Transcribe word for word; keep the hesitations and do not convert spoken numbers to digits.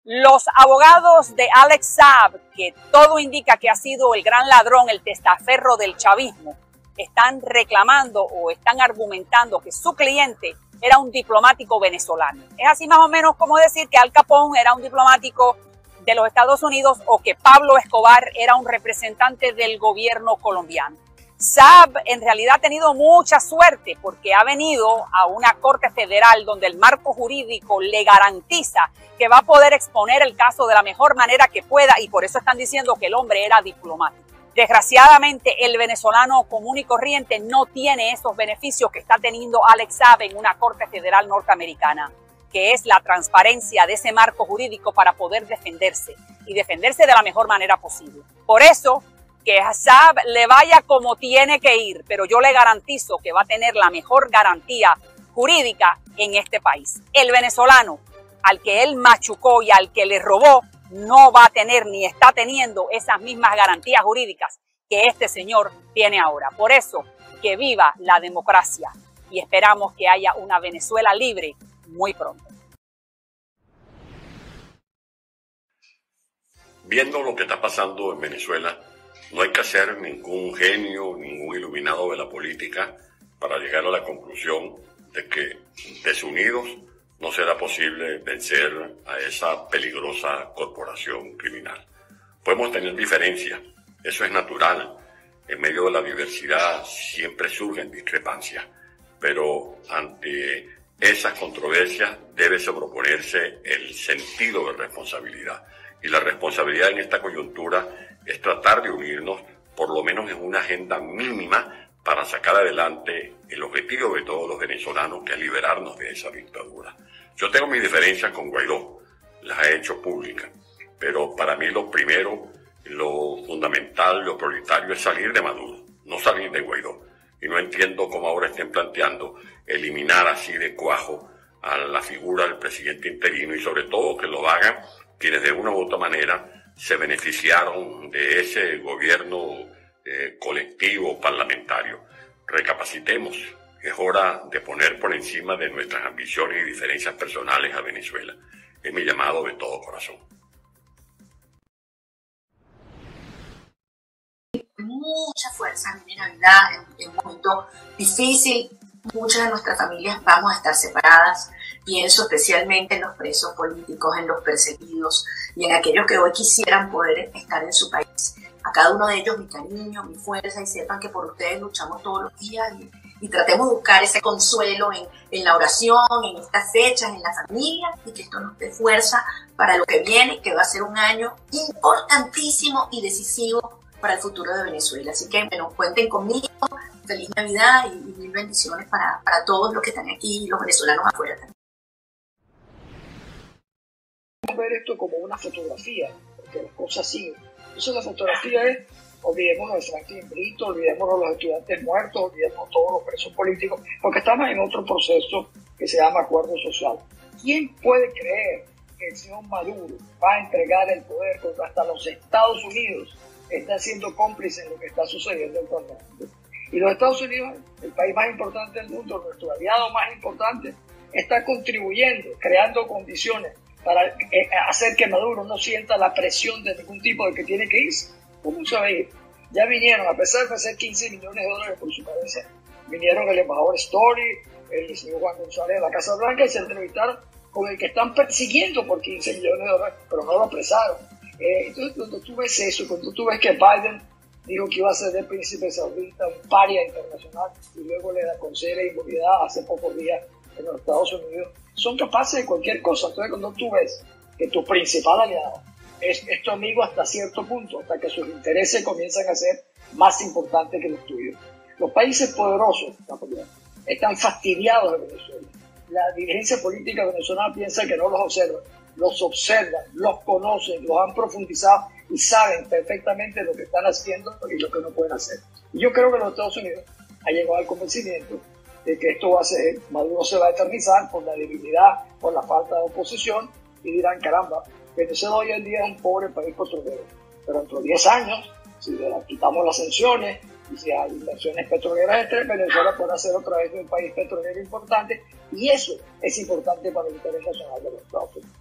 Los abogados de Alex Saab, que todo indica que ha sido el gran ladrón, el testaferro del chavismo, están reclamando o están argumentando que su cliente era un diplomático venezolano. Es así más o menos como decir que Al Capone era un diplomático de los Estados Unidos o que Pablo Escobar era un representante del gobierno colombiano. Saab en realidad ha tenido mucha suerte porque ha venido a una corte federal donde el marco jurídico le garantiza que va a poder exponer el caso de la mejor manera que pueda, y por eso están diciendo que el hombre era diplomático. Desgraciadamente, el venezolano común y corriente no tiene esos beneficios que está teniendo Alex Saab en una corte federal norteamericana, que es la transparencia de ese marco jurídico para poder defenderse y defenderse de la mejor manera posible. Por eso, que a Saab le vaya como tiene que ir, pero yo le garantizo que va a tener la mejor garantía jurídica en este país. El venezolano, al que él machucó y al que le robó, no va a tener ni está teniendo esas mismas garantías jurídicas que este señor tiene ahora. Por eso, que viva la democracia y esperamos que haya una Venezuela libre muy pronto. Viendo lo que está pasando en Venezuela, no hay que ser ningún genio, ningún iluminado de la política para llegar a la conclusión de que desunidos no será posible vencer a esa peligrosa corporación criminal. Podemos tener diferencias, eso es natural. En medio de la diversidad siempre surgen discrepancias, pero ante esas controversias debe sobreponerse el sentido de responsabilidad. Y la responsabilidad en esta coyuntura es tratar de unirnos, por lo menos en una agenda mínima, para sacar adelante el objetivo de todos los venezolanos, que es liberarnos de esa dictadura. Yo tengo mis diferencias con Guaidó, las he hecho públicas, pero para mí lo primero, lo fundamental, lo prioritario es salir de Maduro, no salir de Guaidó. Y no entiendo cómo ahora estén planteando eliminar así de cuajo a la figura del presidente interino, y sobre todo que lo hagan quienes de una u otra manera se beneficiaron de ese gobierno eh, colectivo parlamentario. Recapacitemos, es hora de poner por encima de nuestras ambiciones y diferencias personales a Venezuela. Es mi llamado de todo corazón. Mucha fuerza en Navidad, en, en un momento difícil. Muchas de nuestras familias vamos a estar separadas. Pienso especialmente en los presos políticos, en los perseguidos y en aquellos que hoy quisieran poder estar en su país. A cada uno de ellos mi cariño, mi fuerza, y sepan que por ustedes luchamos todos los días y, y tratemos de buscar ese consuelo en, en la oración, en estas fechas, en la familia, y que esto nos dé fuerza para lo que viene, que va a ser un año importantísimo y decisivo para el futuro de Venezuela. Así que, bueno, cuenten conmigo. Feliz Navidad y, y mil bendiciones para, para todos los que están aquí y los venezolanos afuera también. Ver esto como una fotografía, porque las cosas siguen. Entonces la fotografía es, olvidémonos de Franklin Brito, olvidémonos de los estudiantes muertos, olvidémonos de todos los presos políticos, porque estamos en otro proceso que se llama acuerdo social. ¿Quién puede creer que el señor Maduro va a entregar el poder cuando hasta los Estados Unidos está siendo cómplice en lo que está sucediendo en todo el mundo? Y los Estados Unidos, el país más importante del mundo, nuestro aliado más importante, está contribuyendo, creando condiciones para hacer que Maduro no sienta la presión de ningún tipo de que tiene que irse. ¿Cómo se va a ir? Ya vinieron, a pesar de ofrecer quince millones de dólares por su cabeza, vinieron el embajador Story, el señor Juan González de la Casa Blanca, y se entrevistaron con el que están persiguiendo por quince millones de dólares, pero no lo apresaron. Eh, entonces, cuando tú ves eso, cuando tú ves que Biden dijo que iba a ser del príncipe saudita un paria internacional y luego le concede inmunidad hace pocos días en los Estados Unidos, son capaces de cualquier cosa. Entonces, cuando tú ves que tu principal aliado es, es tu amigo hasta cierto punto, hasta que sus intereses comienzan a ser más importantes que los tuyos. Los países poderosos están fastidiados de Venezuela. La dirigencia política venezolana piensa que no los observa. Los observan, los conocen, los han profundizado y saben perfectamente lo que están haciendo y lo que no pueden hacer. Y yo creo que los Estados Unidos han llegado al convencimiento de que esto va a ser, Maduro se va a eternizar por la debilidad, por la falta de oposición, y dirán, caramba, Venezuela hoy en día es un pobre país petrolero, pero dentro de diez años, si le quitamos las sanciones y si hay inversiones petroleras, Venezuela puede ser otra vez un país petrolero importante, y eso es importante para el interés nacional de los Estados Unidos.